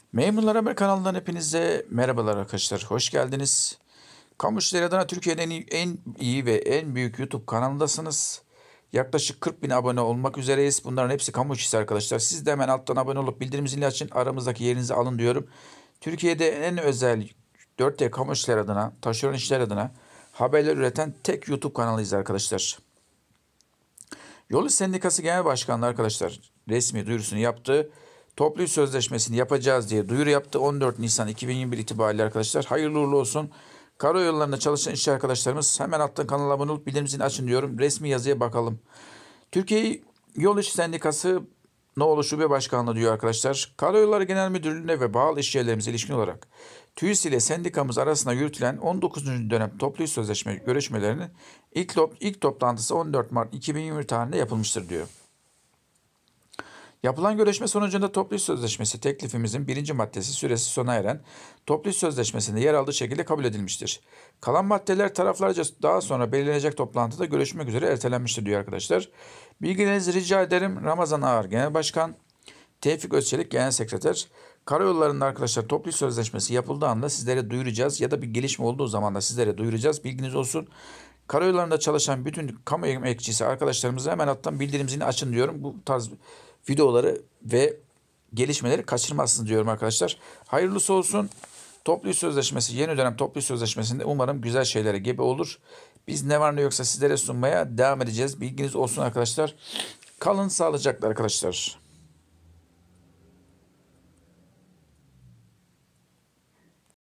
Memurlar Haber kanalından hepinize merhabalar arkadaşlar. Hoş geldiniz. Kamu İşleri adına Türkiye'nin en iyi ve en büyük YouTube kanalındasınız. Yaklaşık 40 bin abone olmak üzereyiz. Bunların hepsi kamu işçisi arkadaşlar. Siz de hemen alttan abone olup bildirim zilini açın. Aramızdaki yerinizi alın diyorum. Türkiye'de en özel 4T kamu işleri adına, taşeron işler adına haberler üreten tek YouTube kanalıyız arkadaşlar. Yol İş Sendikası Genel Başkanlığı arkadaşlar resmi duyurusunu yaptı. Toplu iş sözleşmesini yapacağız diye duyuru yaptı. 14 Nisan 2021 itibariyle arkadaşlar hayırlı uğurlu olsun. Karayollarında çalışan işçi arkadaşlarımız hemen alttan kanala abone olup bildirimini açın diyorum. Resmi yazıya bakalım. Türkiye Yol İş Sendikası Noğlu Şube Başkanlığı diyor arkadaşlar. Karayolları Genel Müdürlüğü'ne ve bağlı işyerlerimize ilişkin olarak TÜİS ile sendikamız arasında yürütülen 19. dönem toplu iş sözleşme görüşmelerinin ilk toplantısı 14 Mart 2020 tarihinde yapılmıştır diyor. Yapılan görüşme sonucunda toplu iş sözleşmesi teklifimizin birinci maddesi süresi sona eren toplu iş sözleşmesinde yer aldığı şekilde kabul edilmiştir. Kalan maddeler taraflarca daha sonra belirlenecek toplantıda görüşmek üzere ertelenmiştir diyor arkadaşlar. Bilgilerinizi rica ederim. Ramazan Ağar Genel Başkan, Tevfik Özçelik Genel Sekreter. Karayollarında arkadaşlar toplu iş sözleşmesi yapıldığı anda sizlere duyuracağız ya da bir gelişme olduğu zaman da sizlere duyuracağız. Bilginiz olsun. Karayollarında çalışan bütün kamu emekçisi arkadaşlarımıza hemen alttan bildirim zilini açın diyorum. Bu tarz videoları ve gelişmeleri kaçırmazsınız diyorum arkadaşlar. Hayırlısı olsun. Toplu iş sözleşmesi, yeni dönem toplu iş sözleşmesinde umarım güzel şeylere gebe olur. Biz ne var ne yoksa sizlere sunmaya devam edeceğiz. Bilginiz olsun arkadaşlar. Kalın sağlıcakla arkadaşlar.